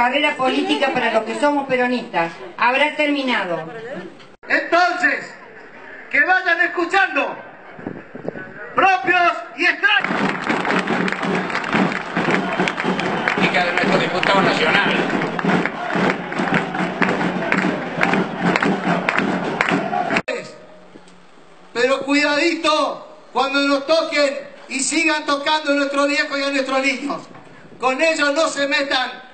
carrera política para los que somos peronistas habrá terminado. Entonces, que vayan escuchando, propios y extraños. Y de nuestro diputado nacional. Pero cuidadito cuando nos toquen y sigan tocando a nuestros viejos y a nuestros niños. Con ellos no se metan.